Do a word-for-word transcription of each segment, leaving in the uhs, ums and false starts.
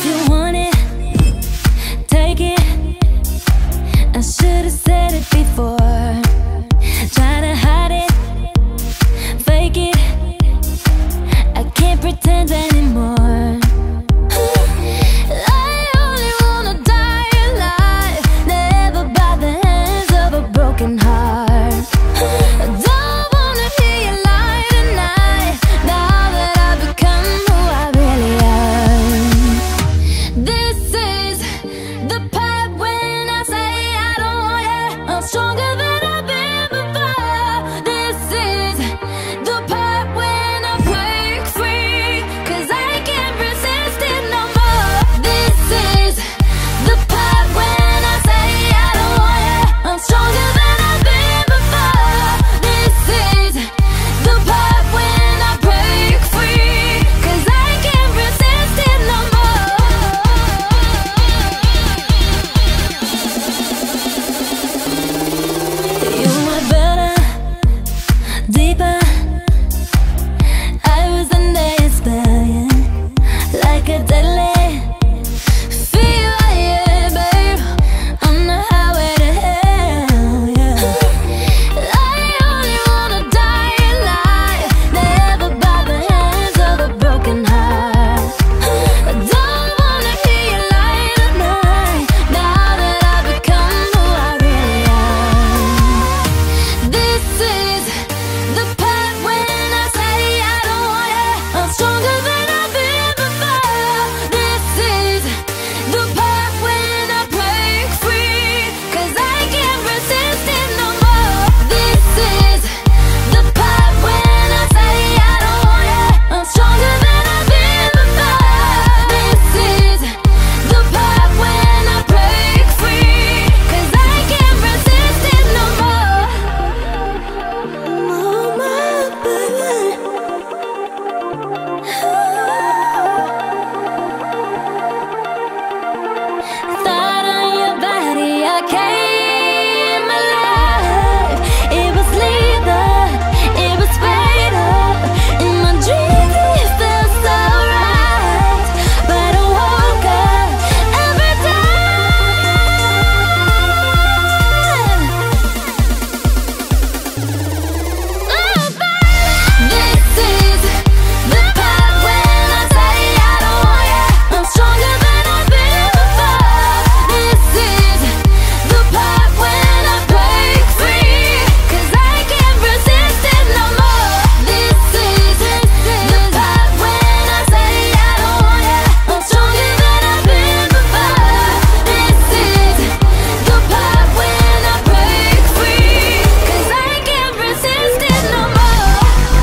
If you want it, take it. I should've said it before. Try to hide it, fake it. I can't pretend anymore. I only wanna die alive, never by the hands of a broken heart. I don't wanna hear you lie tonight, now that I've become who I really am. This is the part when I say I don't want you. I'm stronger than I've been before. This is the part when I break free, 'cause I can't resist it no more. This is the part when I say I don't want you. I'm stronger than I've been before. This is the part when I break free, 'cause I can't resist it no more. You were better, deeper. I was under your spell, yeah. Like a deadly fever, yeah, babe. On the highway to hell, yeah. I only wanna die alive, never by the hands of a broken heart. I don't wanna hear you lie tonight, now that I've become who I really am. This is the part when I say I don't want you. I'm stronger than I've been before. This is the part when I break free, 'cause I can't resist it no more. This is the part when I say I don't want you. I'm stronger than I've been before. This is the part when I break free, 'cause I can't resist it no more. Oh my baby. Thought on your body, I came alive. It was lethal, it was fatal. In my dreams it felt so right, but I woke up every time. Oh, baby. This is the part when I say I don't want you. I'm stronger than I've been before. This is the part when I break free, 'cause I can't resist it no more. This is the part when I say I don't want you. I'm stronger than I've been before. This is the part when I break free, 'cause I can't resist it no more.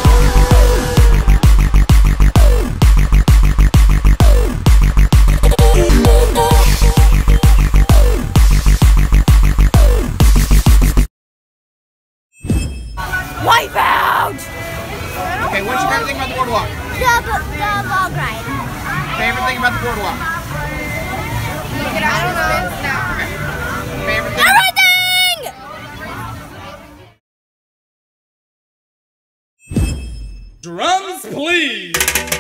Wipeout! Okay, what's your favorite thing about the boardwalk? The, the log ride. Favorite thing about the boardwalk? I don't know. Okay. Favorite thing? Everything! Drums, please.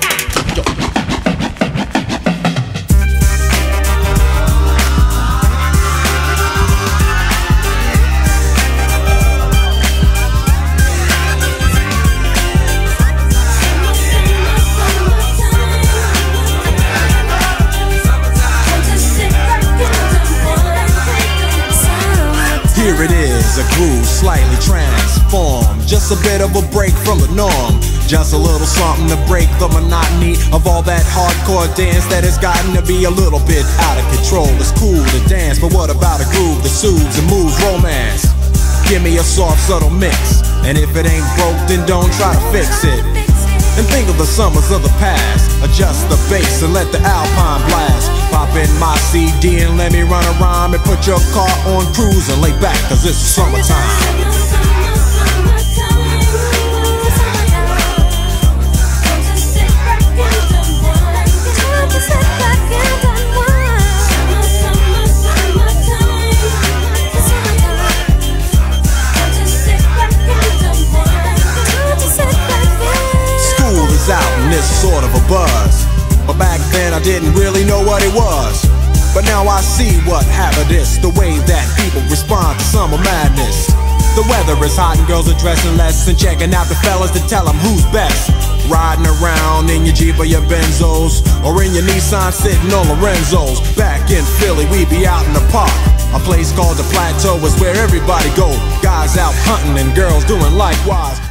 Here it is, a groove slightly transformed. Just a bit of a break from the norm. Just a little something to break the monotony of all that hardcore dance that has gotten to be a little bit out of control. It's cool to dance, but what about a groove that soothes and moves romance? Give me a soft, subtle mix, and if it ain't broke, then don't try to fix it. And think of the summers of the past. Adjust the bass and let the Alpine blast. Pop in my C D and let me run a rhyme and put your car on cruise and lay back, cause it's summertime. School is out and it's sort of a buzz, but back then I I didn't really know what it was. But now I see what happened is the way that people respond to summer madness. The weather is hot and girls are dressing less and checking out the fellas to tell them who's best. Riding around in your Jeep or your Benzos, or in your Nissan sitting on Lorenzo's. Back in Philly, we be out in the park. A place called the Plateau is where everybody go. Guys out hunting and girls doing likewise.